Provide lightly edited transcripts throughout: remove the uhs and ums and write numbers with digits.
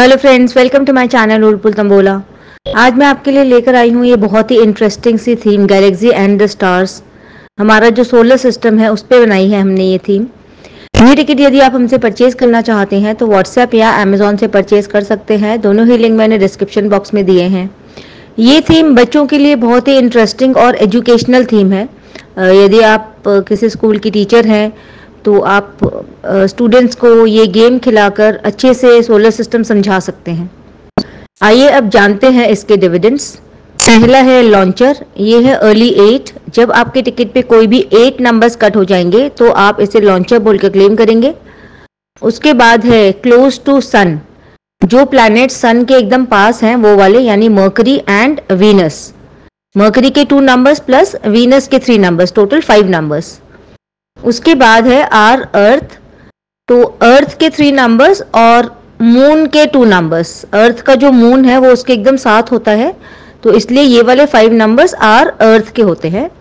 Hello friends, welcome to my channel उर्पुल तंबोला। आज मैं आपके लिए लेकर आई हूँ ये बहुत ही इंटरेस्टिंग सी theme, galaxy and the stars. हमारा जो सोलर सिस्टम है उस पर बनाई है हमने ये थीम। ये टिकट यदि आप हमसे परचेज करना चाहते हैं तो व्हाट्सएप या अमेजोन से परचेज कर सकते हैं। दोनों ही लिंक मैंने डिस्क्रिप्शन बॉक्स में दिए हैं। ये थीम बच्चों के लिए बहुत ही इंटरेस्टिंग और एजुकेशनल थीम है। यदि आप किसी स्कूल की टीचर हैं तो आप स्टूडेंट्स को ये गेम खिलाकर अच्छे से सोलर सिस्टम समझा सकते हैं। आइए अब जानते हैं इसके डिविडेंड्स। पहला है लॉन्चर, ये है अर्ली 8। जब आपके टिकट पे कोई भी 8 नंबर्स कट हो जाएंगे तो आप इसे लॉन्चर बोलकर क्लेम करेंगे। उसके बाद है क्लोज टू सन, जो प्लैनेट सन के एकदम पास हैं वो वाले, यानी मर्करी एंड वीनस। मर्करी के 2 नंबर्स प्लस वीनस के 3 नंबर्स, टोटल 5 नंबर्स। उसके बाद है आर अर्थ, तो अर्थ के 3 नंबर्स और मून के 2 नंबर्स। अर्थ का जो मून है वो उसके एकदम साथ होता है, तो इसलिए ये वाले 5 नंबर्स आर अर्थ के होते हैं।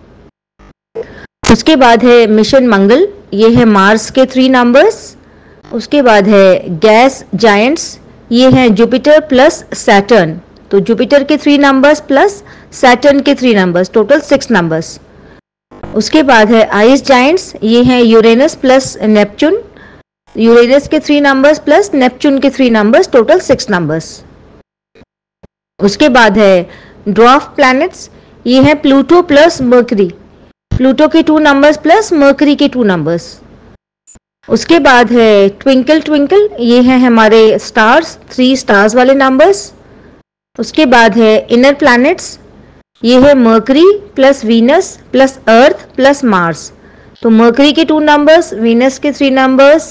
उसके बाद है मिशन मंगल, ये है मार्स के 3 नंबर्स। उसके बाद है गैस जायंट्स, ये है जुपिटर प्लस सैटर्न, तो जुपिटर के 3 नंबर्स प्लस सैटर्न के 3 नंबर्स, टोटल 6 नंबर्स। उसके बाद है आइस जायंट्स, ये हैं यूरेनस प्लस नेपच्यून। यूरेनस के 3 नंबर्स प्लस नेपच्यून के 3 नंबर्स, टोटल 6 नंबर्स। उसके बाद है ड्वार्फ प्लैनेट्स, ये हैं प्लूटो प्लस मर्करी। प्लूटो के 2 नंबर्स प्लस मर्करी के 2 नंबर्स। उसके बाद है ट्विंकल ट्विंकल, ये हैं हमारे स्टार्स, 3 स्टार्स वाले नंबर्स। उसके बाद है इनर प्लैनेट्स, ये है Mercury plus Venus plus Earth plus Mars. तो मर्करी के 2 नंबर्स, वीनस के 3 नंबर्स,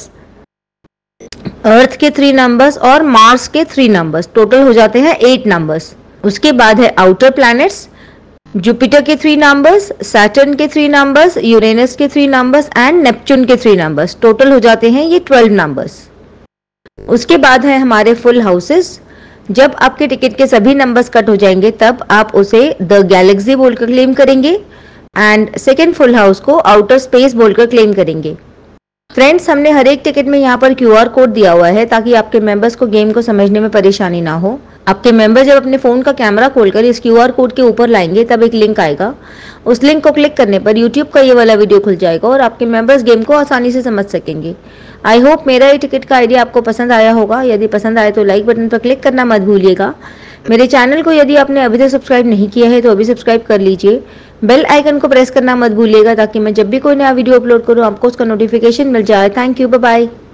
अर्थ के 3 नंबर्स और मार्स के 3 नंबर्स, टोटल हो जाते हैं 8 नंबर्स। उसके बाद है आउटर प्लैनेट्स, जुपिटर के 3 नंबर्स, सैटर्न के 3 नंबर्स, यूरेनस के 3 नंबर्स एंड नेपच्यून के 3 नंबर्स, टोटल हो जाते हैं ये 12 नंबर्स। उसके बाद है हमारे फुल हाउसेस। जब आपके टिकट के सभी नंबर्स कट हो जाएंगे तब आप उसे द गैलेक्सी बोलकर क्लेम करेंगे एंड सेकेंड फुल हाउस को आउटर स्पेस बोलकर क्लेम करेंगे। फ्रेंड्स, हमने हर एक टिकट में यहाँ पर QR कोड दिया हुआ है ताकि आपके मेंबर्स को गेम को समझने में परेशानी ना हो। आपके मेंबर जब अपने फ़ोन का कैमरा खोलकर इस QR कोड के ऊपर लाएंगे तब एक लिंक आएगा। उस लिंक को क्लिक करने पर YouTube का ये वाला वीडियो खुल जाएगा और आपके मेंबर्स गेम को आसानी से समझ सकेंगे। आई होप मेरा ये टिकट का आइडिया आपको पसंद आया होगा। यदि पसंद आए तो लाइक बटन पर क्लिक करना मत भूलिएगा। मेरे चैनल को यदि आपने अभी तक सब्सक्राइब नहीं किया है तो अभी सब्सक्राइब कर लीजिए। बेल आइकन को प्रेस करना मत भूलिएगा ताकि मैं जब भी कोई नया वीडियो अपलोड करूँ आपको उसका नोटिफिकेशन मिल जाए। Thank you, bye bye.